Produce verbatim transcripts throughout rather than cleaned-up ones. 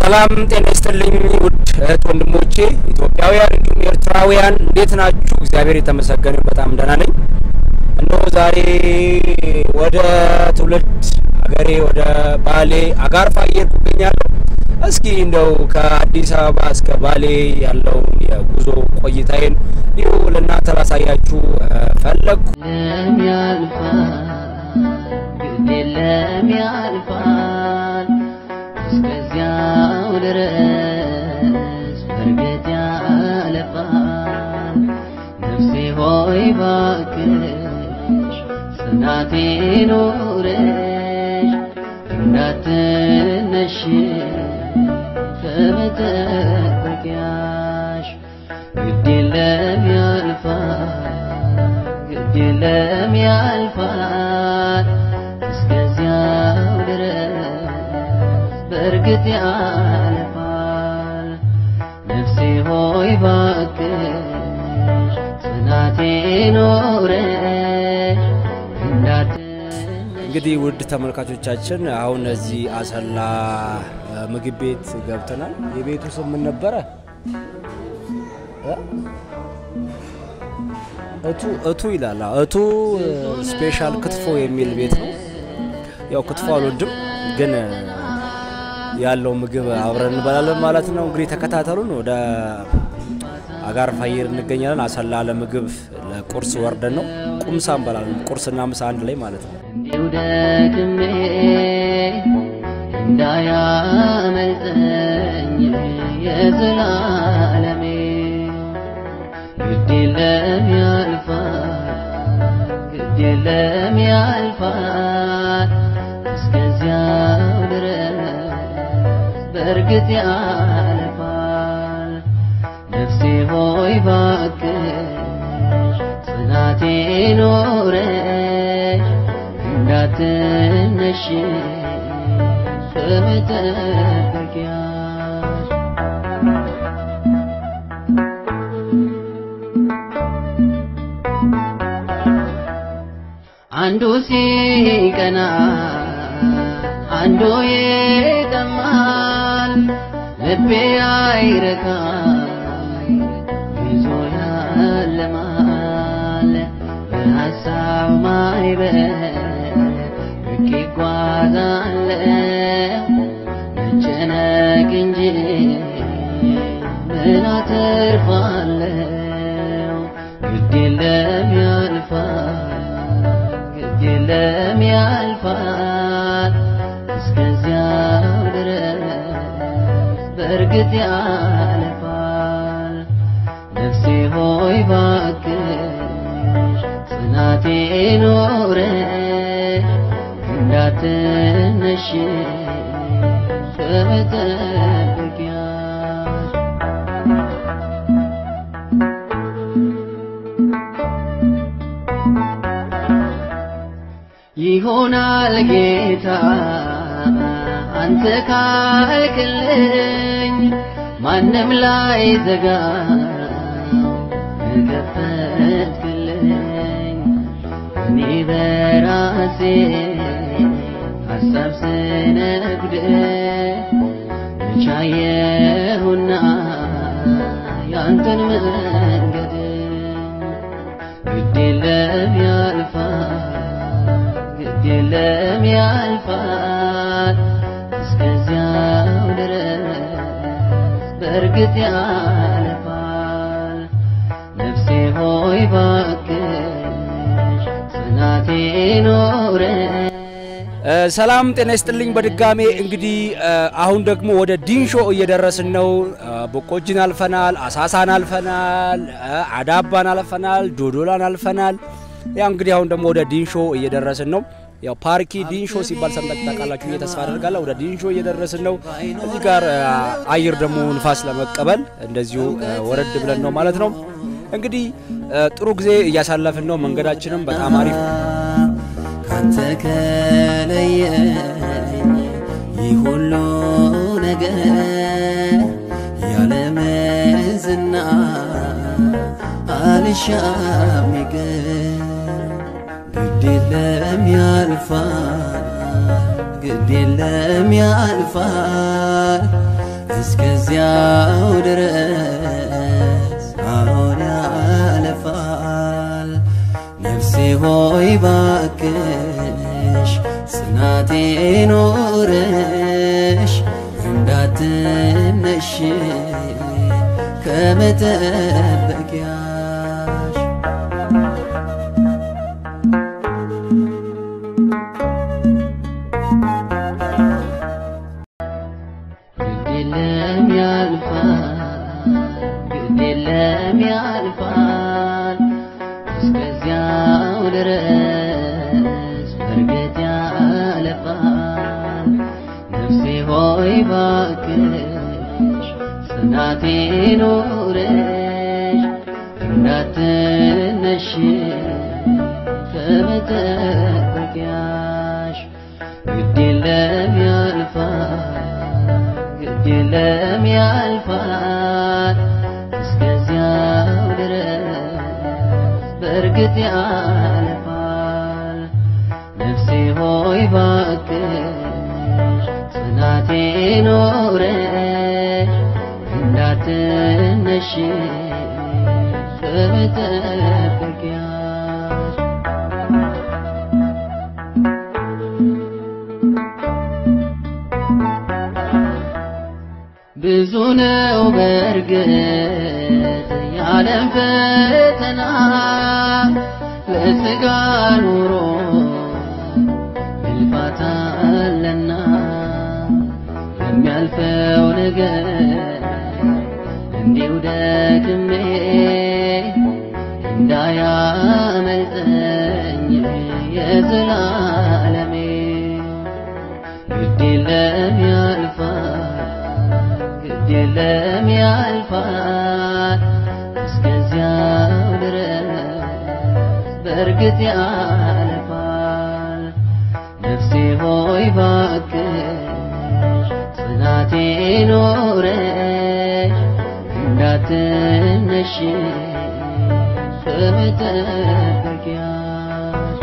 ሰላም ጤና ይስጥልኝ ውድ እህት ወንድሞቼ ኢትዮጵያውያን እንዲሁም ኤርትራውያን እንዴት ናችሁ? እግዚአብሔር የተመሰገነ በጣም ደህና ነኝ። እነሆ ዛሬ ወደ ትውልድ ሀገሬ ወደ ባሌ አጋርፋ እየሄድኩኛለሁ። እስኪ እንደው ከአዲስ አበባ እስከ ባሌ ያለው የጉዞ ቆይታዬን ይኸው ለእናንተ ላሳያችሁ ፈለግኩ። ድረስ በርገት ያለፋል ነፍሴ ሆይ ባክሽ ጽናቴ ኖረሽ እንዳትነሽ ከመጠበቂያሽ ግድ የለም ያልፋል ግድ የለም ያልፋል እስከዚያው ድረስ በርገት ያለፋል ነፍሴ ሆይ ባክሽ ጽናቴ ኖረሽ እንዳትነሽ። እንግዲህ ውድ ተመልካቾቻችን አሁን እዚህ አሰላ ምግብ ቤት ገብተናል። የቤቱ ስም ምን ነበረ? እቱ እቱ ይላል። እቱ ስፔሻል ክትፎ የሚል ቤት ነው። ያው ክትፎ አልወድም ግን ያለው ምግብ አብረን እንበላለን ማለት ነው። እንግዲህ ተከታተሉን። ወደ አጋርፋ እየሄድን እንገኛለን። አሰላ ለምግብ ለቁርስ ወርደን ነው ቁምሳ እንበላለን። ቁርስና ምሳ አንድ ላይ ማለት ነው። ይውደክሜ እንዳያመልጠኝ የዘላለሜ ግድ የለም ያልፋል ግድ የለም ያልፋል እስከዚያው ድረስ በርግጥ ያልፋል ነፍሴ ሆይ ባክሽ ጽናቴ ኖረሽ እንዳትነሽ ከመጠበቂያሽ። አንዱ ሲቀና አንዱ ይጠማል ልቤ አይረካም ይዞ ያለማል በሀሳብ ማይበል ርቄ እጓዛለሁ መጨነቅ እንጂ ምን አተርፋለሁ? ግድ የለም ያልፋል ግድ የለም ያልፋል እስከዚያው ድረስ በርግጥ ያልፋል ነፍሴ ሆይ ባክሽ ጽናቴ ኖረሽ እንዳትነሽ ከመጠበቂያሽ። ይሆናል ጌታ አንተ ካልክልኝ ማንም ላይ ዘጋ ከፈትክልኝ እኔ በራሴ ሀሳብ ስነግድ ብቻየሁና ያንተን መንገድ ግድ የለም ያልፋል ግድ የለም ያልፋል እስከዚያው ድረስ በርግጥ ያልፋል ነፍሴ ሆይ ባክሽ ጽናቴ ኖረሽ። ሰላም ጤና ይስጥልኝ በድጋሜ። እንግዲህ አሁን ደግሞ ወደ ዲንሾ እየደረስን ነው። በቆጂን አልፈናል፣ አሳሳን አልፈናል፣ አዳባን አልፈናል፣ ዶዶላን አልፈናል። ያው እንግዲህ አሁን ደግሞ ወደ ዲንሾ እየደረስን ነው። ያው ፓርኪ ዲንሾ ሲባል ሰምታችሁ ታውቃላችሁ እየተስፋ አደርጋለሁ። ወደ ዲንሾ እየደረስን ነው። እዚህ ጋር አየር ደግሞ ንፋስ ለመቀበል እንደዚሁ ወረድ ብለን ነው ማለት ነው። እንግዲህ ጥሩ ጊዜ እያሳለፍን ነው። መንገዳችንም በጣም አሪፍ ካንተ ከለየኝ ይሁሉ ነገር ያለመዝና አልሻም ይገር ግድ የለም ያልፋል ግድ የለም ያልፋል እስከዚያው ድረስ አሁን ያለፋል ነፍሴ ሆይ ባክሽ ጽናቴ ኖረሽ እንዳትነሽ ከመጠበቂያሽ ግድለም ያልፋል ግድለም ያልፋል እስከዚያው ድረስ በርግጥ ያለፋል ነፍሴ ሆይ ባክሽ ጽናቴ ኖረሽ እንዳትነሽ ከመጠበቂያሽ ግድለም ያልፋል ግድለም ያልፋል እስከዚያው ድረስ በርግጥ ያልፋል ነፍሴ ሆይ ባክሽ ጽናቴ ኖረሽ እንዳትነሽ ከመጠበቂያሽ ብዙ ነው በርግጥ ያለም ፈተና ለሥጋ ኑሮ ልፋት አለና የሚያልፈው ነገር እንዲሁ ደግሜ እንዳያመልጠኝ የዘላለሜ ግድለም ያልፋል ግድለም ያልፋል እስከዚያው ድረስ በርግጥ ያልፋል ነፍሴ ሆይ ባክሽ ጽናቴ ኖረሽ እንዳትነሽ ከመጠበቂያሽ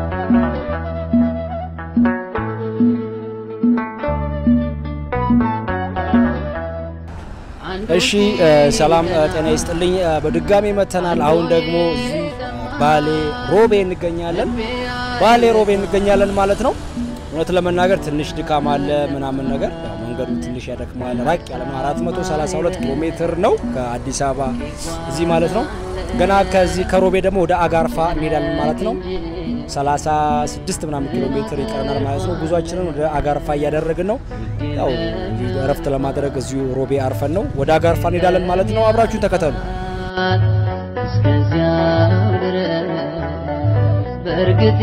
እሺ ሰላም ጤና ይስጥልኝ በድጋሚ መተናል አሁን ደግሞ እዚህ ባሌ ሮቤ እንገኛለን ባሌ ሮቤ እንገኛለን ማለት ነው እውነት ለመናገር ትንሽ ድካም አለ ምናምን ነገር መንገዱ ትንሽ ያደክማል ራቅ ያለ አራት መቶ ሰላሳ ሁለት ኪሎ ሜትር ነው ከአዲስ አበባ እዚህ ማለት ነው ገና ከዚህ ከሮቤ ደግሞ ወደ አጋርፋ እንሄዳለን ማለት ነው ሰላሳ ስድስት ምናምን ኪሎ ሜትር ይቀረናል ማለት ነው ጉዟችንን ወደ አጋርፋ እያደረግን ነው ያው እረፍት ለማድረግ እዚሁ ሮቤ አርፈን ነው ወደ አጋርፋ እንሄዳለን ማለት ነው አብራችሁን ተከተሉ እስከዚያው ድረስ በርግጥ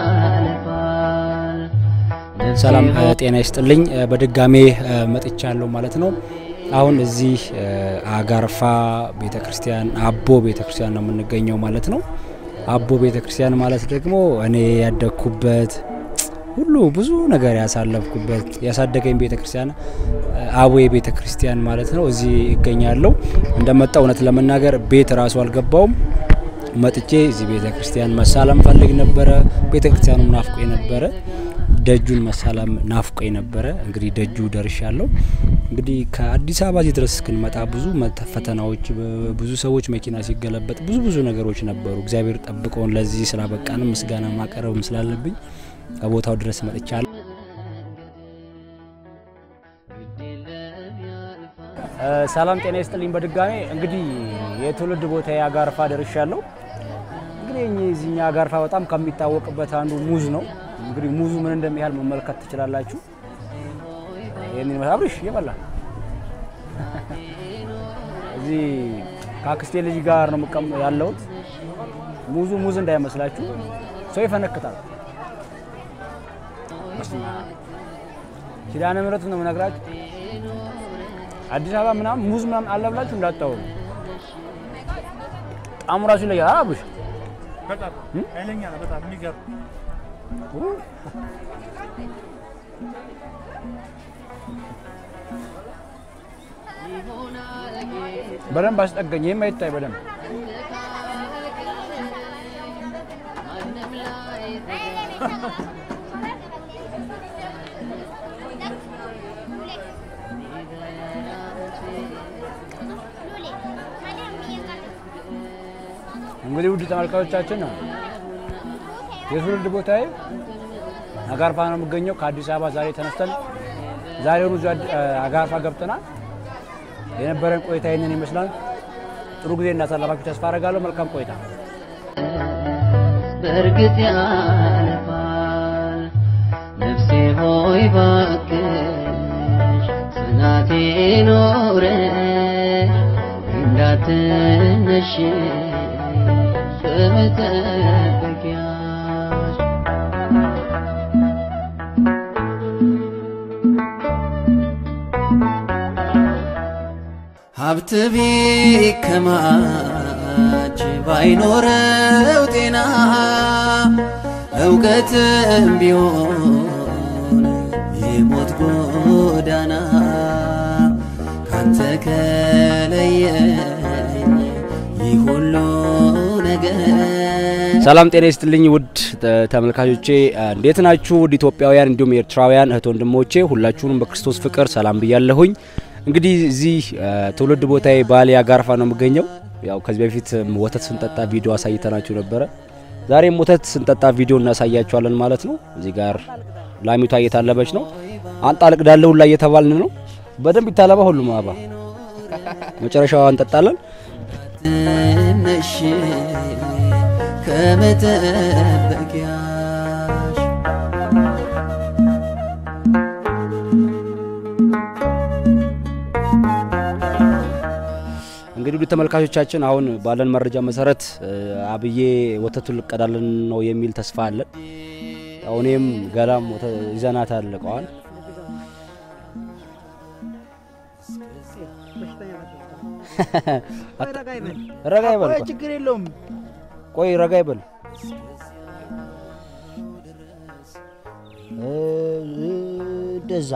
ያልፋል ሰላም ጤና ይስጥልኝ በድጋሜ መጥቻለሁ ማለት ነው አሁን እዚህ አጋርፋ ቤተክርስቲያን አቦ ቤተክርስቲያን ነው የምንገኘው ማለት ነው አቦ ቤተክርስቲያን ማለት ደግሞ እኔ ያደኩበት ሁሉ ብዙ ነገር ያሳለፍኩበት ያሳደገኝ ቤተክርስቲያን አቦ ቤተክርስቲያን ማለት ነው እዚህ ይገኛለሁ እንደመጣው እውነት ለመናገር ቤት ራሱ አልገባውም መጥቼ እዚህ ቤተክርስቲያን መሳለም ፈልግ ነበር ቤተክርስቲያኑ ናፍቆኝ ነበር ደጁን መሳለም ናፍቆኝ ነበር እንግዲህ ደጁ ደርሻለሁ እንግዲህ ከአዲስ አበባ እዚህ ድረስ እስክንመጣ ብዙ ፈተናዎች ብዙ ሰዎች መኪና ሲገለበጥ ብዙ ብዙ ነገሮች ነበሩ እግዚአብሔር ጠብቆን ለዚህ ስላበቃን ምስጋና ማቀረብ ስላለብኝ ከቦታው ድረስ መጥቻለሁ ሰላም ጤና ይስጥልኝ በድጋሜ እንግዲህ የትውልድ ቦታ ያጋርፋ ደርሻለሁ እንግዲህ እዚህ ያጋርፋ በጣም ከሚታወቅበት አንዱ ሙዝ ነው እንግዲህ ሙዙ ምን እንደሚያህል መመልከት ትችላላችሁ ይሄንን አብርሽ ይበላ እዚህ ካክስቴ ልጅ ጋር ነው መቀም ያለው ሙዙ ሙዝ እንዳይመስላችሁ ሰው ይፈነክታል ኪዳነ ምሕረት ነው ምነግራችሁ አዲስ አበባ ምናምን ሙዝ ምናምን አለብላችሁ እንዳጣው ጣሙራሱ ላይ አብሽ በጣም አይለኛ ነው በጣም የሚገርም በደም ባስጠገኝ የማይታይ በደም እንግዲህ ውድ ተመልካቾቻችን ነው የትውልድ ቦታዬ አጋርፋ ነው የምገኘው ከአዲስ አበባ ዛሬ ተነስተን ዛሬው ሩዝ አጋርፋ ገብተናል የነበረን ቆይታ ይሄንን ይመስላል ጥሩ ጊዜ እንዳሳለፋችሁ ተስፋ አደርጋለሁ መልካም ቆይታ በርግጥ ያልፋል ነፍሴ ሆይ ባክሽ ጽናቴ ኖረ እንዳትነሽ በመጠበቂያሽ ሀብት ቢከማች ባይኖረው ጤና እውቀትም ቢሆን የሞት ጎዳና ካንተ ከለየኝ ይሁሉ ነገር ሰላም ጤና ይስጥልኝ ውድ ተመልካቾቼ እንዴት ናችሁ ውድ ኢትዮጵያውያን እንዲሁም ኤርትራውያን እህት ወንድሞቼ ሁላችሁንም በክርስቶስ ፍቅር ሰላም ብያለሁኝ እንግዲህ እዚህ ትውልድ ቦታዬ ባሌ አጋርፋ ነው የምገኘው ያው ከዚህ በፊት ወተት ስንጠጣ ቪዲዮ አሳይተናችሁ ነበር ዛሬም ወተት ስንጠጣ ቪዲዮ እናሳያችኋለን ማለት ነው እዚህ ጋር ላሚቷ እየታለበች ነው አንጣልቅ ዳለው ላይ እየተባልን ነው በደንብ ይታለባ ሁሉም አባ መጨረሻው አንጠጣለን ነሽ ከመጠበቂያሽ እንግዲህ ተመልካቾቻችን አሁን ባለን መረጃ መሰረት አብዬ ወተቱን ልቀዳለን ነው የሚል ተስፋ አለ አሁንም ገላም ይዘናት አለቀዋል ረጋ ይበል ቆይ ችግር የለውም ቆይ ረጋ ይበል ደዛ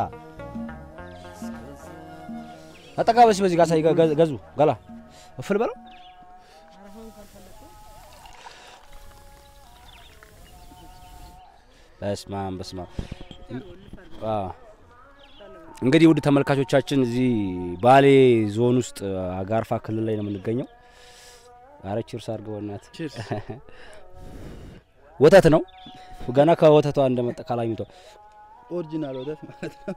አጠቃበስ በዚህ ጋር ሳይ ገዙ ገላ እፍል በለው በስማም በስማም አ እንግዲህ ውድ ተመልካቾቻችን እዚህ ባሌ ዞን ውስጥ አጋርፋ ክልል ላይ ነው የምንገኘው አረችርስ አርገውናት ወተት ነው ገና ከወተቷ እንደመጣ ካላሚቷ ኦሪጂናል ወተት ማለት ነው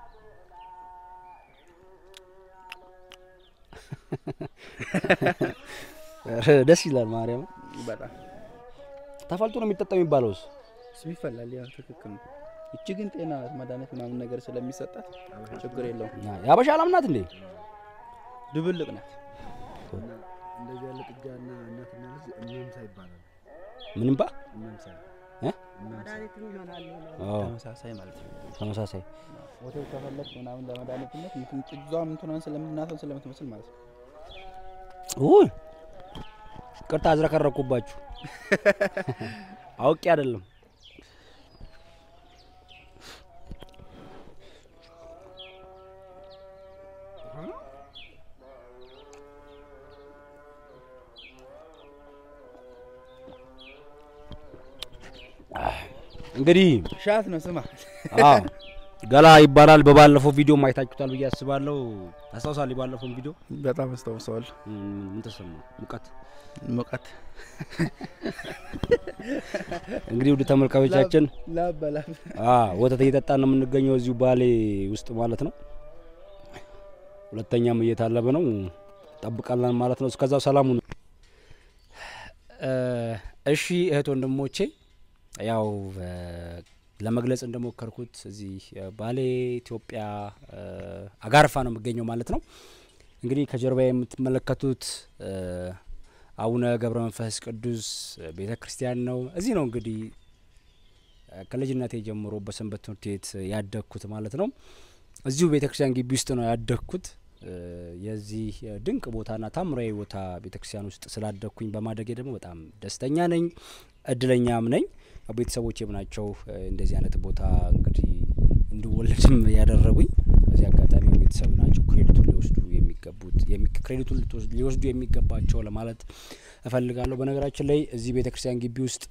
ደስ ይላል ማርያም በጣም ተፈልጦ ነው የሚጠጣው የሚባለውስ ስሚፈላል ያ ትክክል ነው እቺ ግን ጤና መድኃኒት ምናምን ነገር ስለሚሰጣት ችግር የለውም ያበሻ አላምናት እንዴ ድብልቅ ናት እንደዚህ ያለ ጥጃና እናትና ልጅ እኛም ሳይባላል ምንም ባ እኛም ሳይ እ መድኃኒትም ይሆናል አዎ ተመሳሳይ ማለት ነው ተመሳሳይ ወተት ከፈለክ ምናምን ለመድኃኒትነት እንትን ጥጃው ምንቱናን ስለምናተን ስለምትመስል ማለት ነው ኡይ ቅርታ አዝረከረኩባችሁ አውቄ አይደለም እንግዲህ ሻት ነው ስማ አዎ ገላ ይባላል በባለፈው ቪዲዮ ማይታችሁታል ብዬ አስባለሁ አስተዋውሳለሁ ባለፈው ቪዲዮ በጣም አስተዋውሳለሁ ምን ተሰማ ሙቀት ሙቀት እንግዲህ ወደ ተመልካቾቻችን ላበላ አ ወተት እየጠጣን ነው የምንገኘው እዚሁ ባሌ ውስጥ ማለት ነው ሁለተኛም እየታለበ ነው ጠብቃለን ማለት ነው እስከዛው ሰላሙ እሺ እህት ወንድሞቼ ያው ለመግለጽ እንደሞከርኩት እዚህ ባሌ ኢትዮጵያ አጋርፋ ነው የምገኘው ማለት ነው እንግዲህ ከጀርባዬ የምትመለከቱት አቡነ ገብረ መንፈስ ቅዱስ ቤተክርስቲያን ነው እዚህ ነው እንግዲህ ከልጅነቴ ጀምሮ በሰንበት ትምህርት ቤት ያደግኩት ማለት ነው እዚሁ ቤተክርስቲያን ግቢ ውስጥ ነው ያደግኩት የዚህ ድንቅ ቦታና ታምራዊ ቦታ ቤተክርስቲያን ውስጥ ስላደግኩኝ በማደጌ ደግሞ በጣም ደስተኛ ነኝ እድለኛም ነኝ ቤተሰቦቼም ናቸው እንደዚህ አይነት ቦታ እንግዲህ እንድወለድም ያደረጉኝ በዚህ አጋጣሚ ቤተሰብ ናቸው ክሬዲቱን ሊወስዱ የሚገቡት ክሬዲቱን ሊወስዱ የሚገባቸው ለማለት እፈልጋለሁ በነገራችን ላይ እዚህ ቤተክርስቲያን ግቢ ውስጥ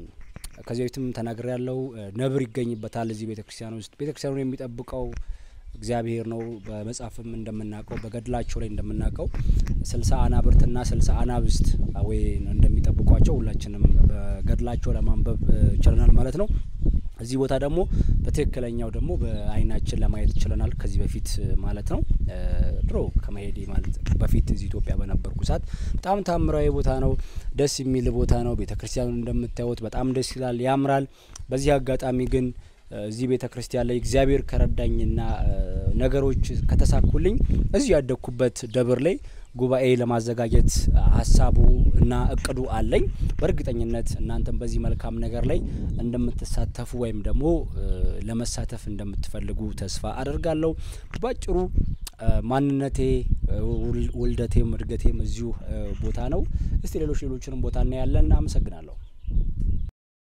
ከዚህ በፊትም ተናግሬ ያለው ነብር ይገኝበታል እዚህ ቤተክርስቲያን ውስጥ ቤተክርስቲያኑን የሚጠብቀው እግዚአብሔር ነው በመጻፍም እንደምናቀው በገድላቸው ላይ እንደምናቀው ስልሳ አናብርትና ስልሳ አናብስት ወይ እንደሚጠብቋቸው ሁላችንም በገድላቸው ለማንበብ ችለናል ማለት ነው እዚህ ቦታ ደግሞ በትክክለኛው ደግሞ በአይናችን ለማየት ችለናል ከዚህ በፊት ማለት ነው ድሮ ከመሄዴ ማለት በፊት እዚህ ኢትዮጵያ በነበርኩ ሰዓት በጣም ታምራዊ ቦታ ነው ደስ የሚል ቦታ ነው ቤተክርስቲያኑ እንደምታዩት በጣም ደስ ይላል ያምራል በዚህ አጋጣሚ ግን እዚህ ቤተክርስቲያን ላይ እግዚአብሔር ከረዳኝና ነገሮች ከተሳኩልኝ እዚህ ያደኩበት ደብር ላይ ጉባኤ ለማዘጋጀት ሐሳቡ እና እቅዱ አለኝ በርግጠኝነት እናንተም በዚህ መልካም ነገር ላይ እንደምትሳተፉ ወይም ደግሞ ለመሳተፍ እንደምትፈልጉ ተስፋ አደርጋለሁ ባጭሩ ማንነቴ ወልደቴም እድገቴም እዚሁ ቦታ ነው እስቲ ሌሎች ሌሎችንም ቦታ እና ያለን አመሰግናለሁ